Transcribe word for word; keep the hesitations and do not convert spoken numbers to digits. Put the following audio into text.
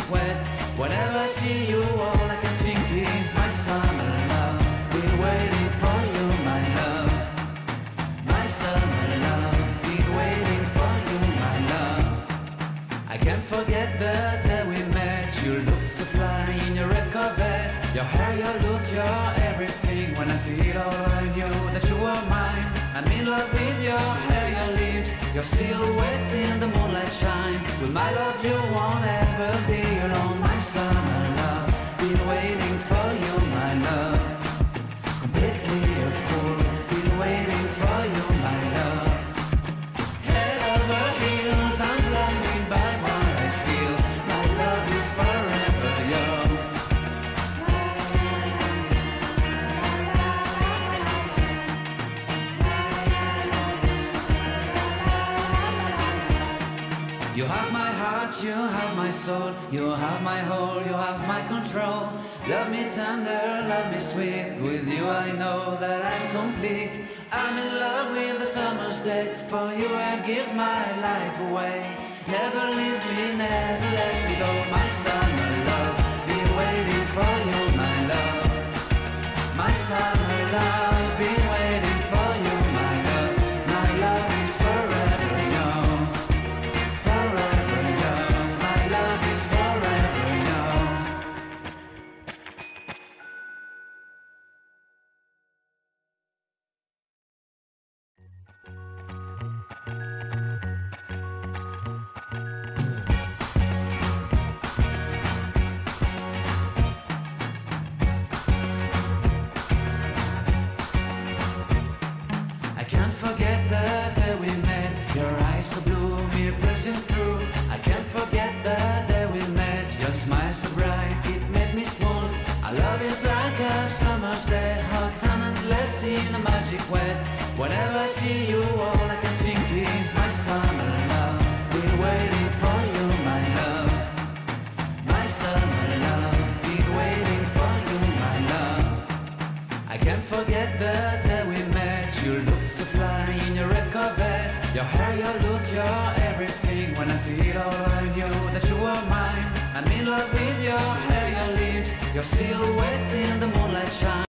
wet. Whenever I see you, all I can think is my summer love. Been waiting for you, my love. My summer love. Been waiting for you, my love. I can't forget the day we met. You looked so fly in your red Corvette. Your hair, your look, your everything. When I see it all, I knew that you were mine. I'm in love with your hair, your lips, your silhouette in the moonlight shine. With my love you won't ever be alone. My summer love, been waiting for you, my love. Completely a fool, been waiting for you, my love. Head over heels, I'm blinded by what I feel. My love is forever yours. You have my heart, you have my soul, you have my whole, you have my control. Love me tender, love me sweet, with you I know that I'm complete. I'm in love with the summer's day, for you I'd give my life away. Never leave me, never let me go, my summer love. Been waiting for you, my love. My summer love, been waiting for you, my love. My love is forever yours. Forever yours, my love is forever yours. I can't forget the day we met. Your eyes so blue, me piercing through. I can't forget the day we met. Your smile so bright, it made me swoon. Our love is like a summer's day, hot and endless in a magic way. Whenever I see you, all I can think is my summer love. Been waiting for you, my love. My summer love. Been waiting for you, my love. I can't forget the day we met. You looked so fly in your red Corvette. Your hair, your look, your everything. When I see it all, I knew that you were mine. I'm in love with your hair, your lips, your silhouette in the moonlight shine.